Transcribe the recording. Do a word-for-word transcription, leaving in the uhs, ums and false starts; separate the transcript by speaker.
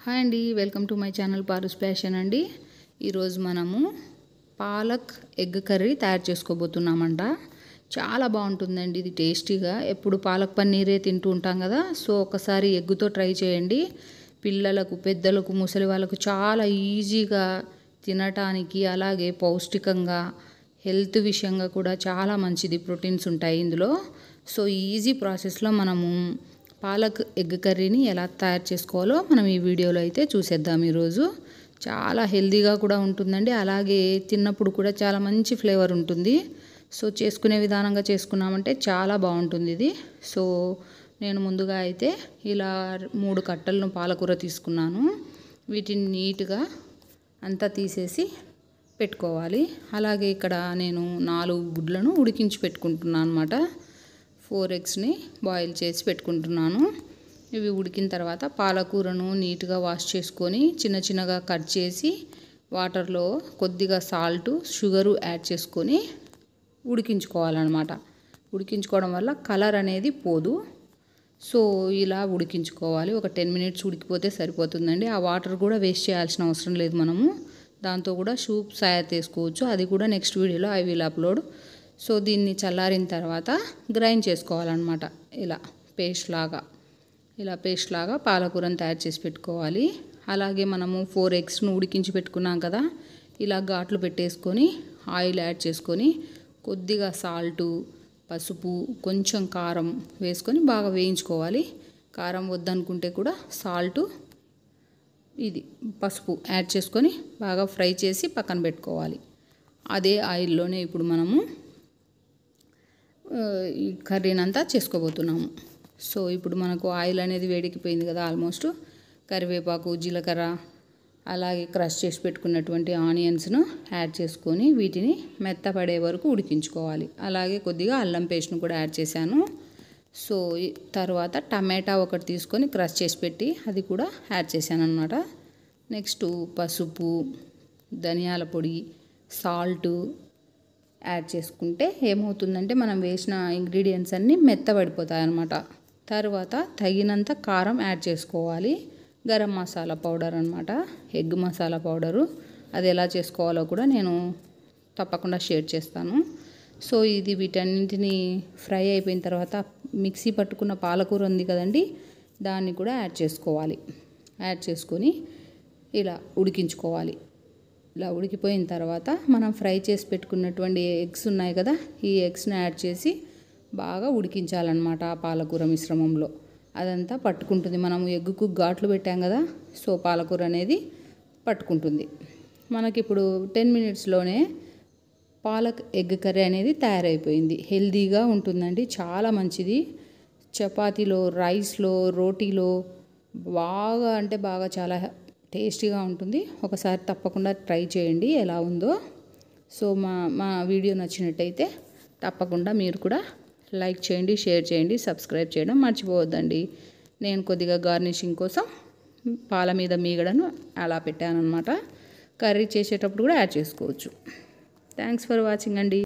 Speaker 1: Hi అండి, welcome to my channel Paru's passion అండి. ఈరోజు మనము పాలక్ ఎగ్ కర్రీ తయారు చేసుకోబోతున్నామంట. చాలా బాగుంటుందండి ఇది టేస్టీగా. ఎప్పుడు పాలక్ పన్నీరే తింటూ ఉంటాం కదా, సో ఒకసారి ఎగ్గుతో ట్రై చేయండి. పిల్లలకు, పెద్దలకు, ముసలి వాళ్ళకు చాలా ఈజీగా తినటానికి, అలాగే పౌష్టికంగా, హెల్త్ విషయంగా కూడా చాలా మంచిది. ప్రోటీన్స్ ఉంటాయి ఇందులో. సో ఈజీ ప్రాసెస్లో మనము పాలక్ ఎగ్ కర్రీని ఎలా తయారు చేసుకోవాలో మనం ఈ వీడియోలో అయితే చూసేద్దాం. ఈరోజు చాలా హెల్తీగా కూడా ఉంటుందండి, అలాగే తిన్నప్పుడు కూడా చాలా మంచి ఫ్లేవర్ ఉంటుంది. సో చేసుకునే విధానంగా చేసుకున్నామంటే చాలా బాగుంటుంది ఇది. సో నేను ముందుగా అయితే ఇలా మూడు కట్టలను పాలకూర తీసుకున్నాను. వీటిని నీట్గా అంతా తీసేసి పెట్టుకోవాలి. అలాగే ఇక్కడ నేను నాలుగు గుడ్లను ఉడికించి పెట్టుకుంటున్నాను అనమాట. ఫోర్ ఎగ్స్ని బాయిల్ చేసి పెట్టుకుంటున్నాను. ఇవి ఉడికిన తర్వాత పాలకూరను నీట్గా వాష్ చేసుకొని చిన్న చిన్నగా కట్ చేసి వాటర్లో కొద్దిగా సాల్ట్, షుగరు యాడ్ చేసుకొని ఉడికించుకోవాలన్నమాట. ఉడికించుకోవడం వల్ల కలర్ అనేది పోదు. సో ఇలా ఉడికించుకోవాలి. ఒక టెన్ మినిట్స్ ఉడికిపోతే సరిపోతుందండి. ఆ వాటర్ కూడా వేస్ట్ చేయాల్సిన అవసరం లేదు. మనము దాంతో కూడా సూప్ తయారు చేసుకోవచ్చు. అది కూడా నెక్స్ట్ వీడియోలో ఐ విల్ అప్లోడ్. సో దీన్ని చల్లారిన తర్వాత గ్రైండ్ చేసుకోవాలన్నమాట. ఇలా పేస్ట్ లాగా ఇలా పేస్ట్ లాగా పాలకూరను తయారు చేసి పెట్టుకోవాలి. అలాగే మనము ఫోర్ ఎగ్స్ను ఉడికించి పెట్టుకున్నాం కదా, ఇలా ఘాట్లు పెట్టేసుకొని ఆయిల్ యాడ్ చేసుకొని కొద్దిగా సాల్టు, పసుపు, కొంచెం కారం వేసుకొని బాగా వేయించుకోవాలి. కారం వద్దనుకుంటే కూడా సాల్టు, ఇది పసుపు యాడ్ చేసుకొని బాగా ఫ్రై చేసి పక్కన పెట్టుకోవాలి. అదే ఆయిల్లోనే ఇప్పుడు మనము ఈ కర్రీని అంతా చేసుకోబోతున్నాము. సో ఇప్పుడు మనకు ఆయిల్ అనేది వేడెక్కిపోయింది కదా, ఆల్మోస్ట్. కరివేపాకు, జీలకర్ర, అలాగే క్రష్ చేసి పెట్టుకున్నటువంటి ఆనియన్స్ను యాడ్ చేసుకొని వీటిని మెత్తపడే వరకు ఉడికించుకోవాలి. అలాగే కొద్దిగా అల్లం పేస్ట్ను కూడా యాడ్ చేశాను. సో తర్వాత టమాటా ఒకటి తీసుకొని క్రష్ చేసి పెట్టి అది కూడా యాడ్ చేశాను అనమాట. నెక్స్ట్ పసుపు, ధనియాల పొడి, సాల్టు యాడ్ చేసుకుంటే ఏమవుతుందంటే మనం వేసిన ఇంగ్రీడియంట్స్ అన్నీ మెత్తబడిపోతాయి అన్నమాట. తర్వాత తగినంత కారం యాడ్ చేసుకోవాలి. గరం మసాలా పౌడర్ అనమాట, ఎగ్ మసాలా పౌడరు. అది ఎలా చేసుకోవాలో కూడా నేను తప్పకుండా షేర్ చేస్తాను. సో ఇది వీటన్నింటినీ ఫ్రై అయిపోయిన తర్వాత మిక్సీ పట్టుకున్న పాలకూర ఉంది కదండి, దాన్ని కూడా యాడ్ చేసుకోవాలి. యాడ్ చేసుకొని ఇలా ఉడికించుకోవాలి. ఇలా ఉడికిపోయిన తర్వాత మనం ఫ్రై చేసి పెట్టుకున్నటువంటి ఎగ్స్ ఉన్నాయి కదా, ఈ ఎగ్స్ని యాడ్ చేసి బాగా ఉడికించాలన్నమాట. ఆ పాలకూర మిశ్రమంలో అదంతా పట్టుకుంటుంది. మనం ఎగ్గుకు ఘాట్లు పెట్టాం కదా, సో పాలకూర అనేది పట్టుకుంటుంది. మనకిప్పుడు టెన్ మినిట్స్లోనే పాలక్ ఎగ్ కర్రీ అనేది తయారైపోయింది. హెల్తీగా ఉంటుందండి, చాలా మంచిది. చపాతీలో, రైస్లో, రోటీలో బాగా అంటే బాగా చాలా టేస్టీగా ఉంటుంది. ఒకసారి తప్పకుండా ట్రై చేయండి ఎలా ఉందో. సో మా మా వీడియో నచ్చినట్టయితే తప్పకుండా మీరు కూడా లైక్ చేయండి, షేర్ చేయండి, సబ్స్క్రైబ్ చేయడం మర్చిపోవద్దండి. నేను కొద్దిగా గార్నిషింగ్ కోసం పాల మీద మీగడను అలా పెట్టాను అనమాట. కర్రీ చేసేటప్పుడు కూడా యాడ్ చేసుకోవచ్చు. థ్యాంక్స్ ఫర్ వాచింగ్ అండి.